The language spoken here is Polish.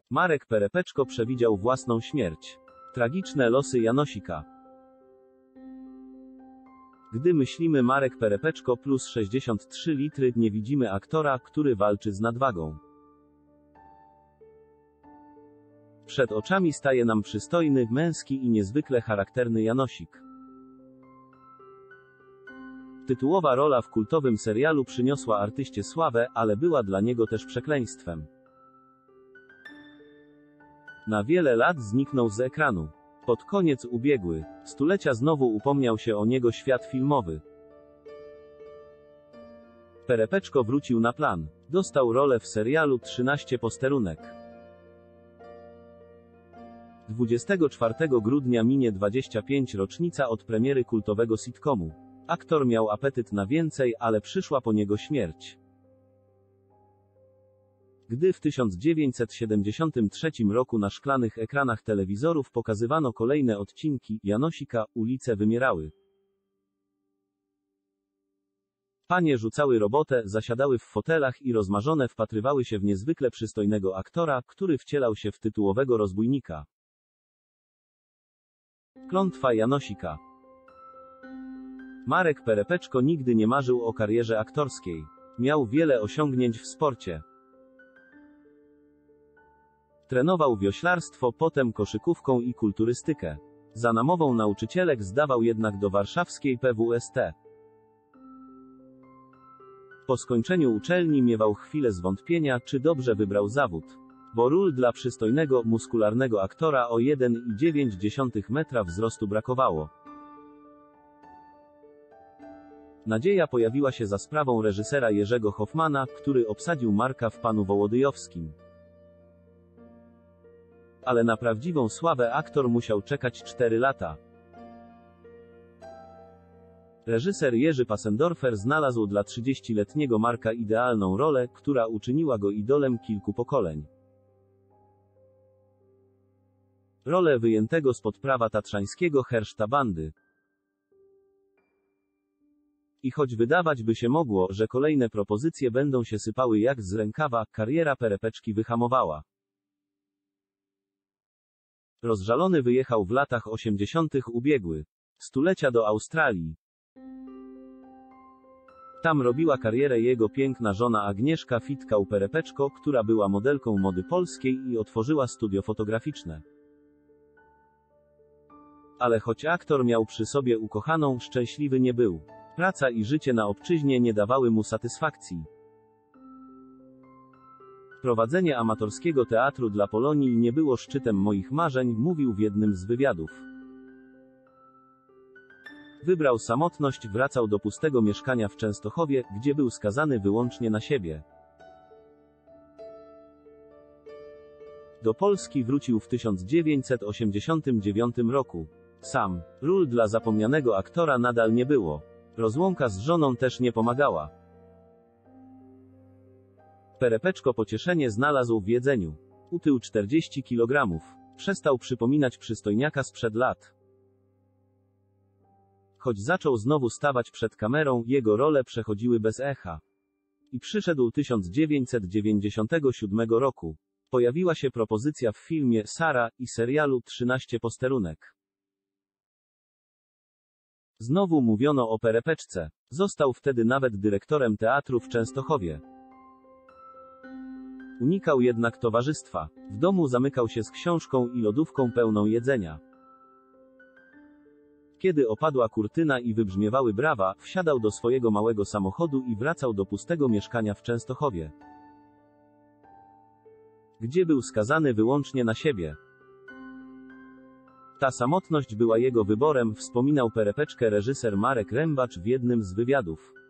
Marek Perepeczko przewidział własną śmierć. Tragiczne losy Janosika. Gdy myślimy Marek Perepeczko plus 63 litry, nie widzimy aktora, który walczy z nadwagą. Przed oczami staje nam przystojny, męski i niezwykle charakterny Janosik. Tytułowa rola w kultowym serialu przyniosła artyście sławę, ale była dla niego też przekleństwem. Na wiele lat zniknął z ekranu. Pod koniec ubiegły stulecia znowu upomniał się o niego świat filmowy. Perepeczko wrócił na plan. Dostał rolę w serialu 13 posterunek. 24 grudnia minie 25 rocznica od premiery kultowego sitcomu. Aktor miał apetyt na więcej, ale przyszła po niego śmierć. Gdy w 1973 roku na szklanych ekranach telewizorów pokazywano kolejne odcinki Janosika, ulice wymierały. Panie rzucały robotę, zasiadały w fotelach i rozmarzone wpatrywały się w niezwykle przystojnego aktora, który wcielał się w tytułowego rozbójnika. Klątwa Janosika. Marek Perepeczko nigdy nie marzył o karierze aktorskiej. Miał wiele osiągnięć w sporcie. Trenował wioślarstwo, potem koszykówką i kulturystykę. Za namową nauczycielek zdawał jednak do warszawskiej PWST. Po skończeniu uczelni miewał chwilę zwątpienia, czy dobrze wybrał zawód. Bo ról dla przystojnego, muskularnego aktora o 1,9 metra wzrostu brakowało. Nadzieja pojawiła się za sprawą reżysera Jerzego Hoffmana, który obsadził Marka w Panu Wołodyjowskim. Ale na prawdziwą sławę aktor musiał czekać 4 lata. Reżyser Jerzy Passendorfer znalazł dla 30-letniego Marka idealną rolę, która uczyniła go idolem kilku pokoleń. Rolę wyjętego spod prawa tatrzańskiego herszta bandy. I choć wydawać by się mogło, że kolejne propozycje będą się sypały jak z rękawa, kariera Perepeczki wyhamowała. Rozżalony wyjechał w latach 80. ubiegły stulecia do Australii. Tam robiła karierę jego piękna żona Agnieszka Fitkał-Perepeczko, która była modelką mody polskiej i otworzyła studio fotograficzne. Ale choć aktor miał przy sobie ukochaną, szczęśliwy nie był. Praca i życie na obczyźnie nie dawały mu satysfakcji. Prowadzenie amatorskiego teatru dla Polonii nie było szczytem moich marzeń, mówił w jednym z wywiadów. Wybrał samotność, wracał do pustego mieszkania w Częstochowie, gdzie był skazany wyłącznie na siebie. Do Polski wrócił w 1989 roku. Sam. Ról dla zapomnianego aktora nadal nie było. Rozłąka z żoną też nie pomagała. Perepeczko pocieszenie znalazł w jedzeniu. Utył 40 kg. Przestał przypominać przystojniaka sprzed lat. Choć zaczął znowu stawać przed kamerą, jego role przechodziły bez echa. I przyszedł 1997 roku. Pojawiła się propozycja w filmie Sara i serialu 13 posterunek. Znowu mówiono o Perepeczce. Został wtedy nawet dyrektorem teatru w Częstochowie. Unikał jednak towarzystwa. W domu zamykał się z książką i lodówką pełną jedzenia. Kiedy opadła kurtyna i wybrzmiewały brawa, wsiadał do swojego małego samochodu i wracał do pustego mieszkania w Częstochowie, gdzie był skazany wyłącznie na siebie. Ta samotność była jego wyborem, wspominał Perepeczkę reżyser Marek Rębacz w jednym z wywiadów.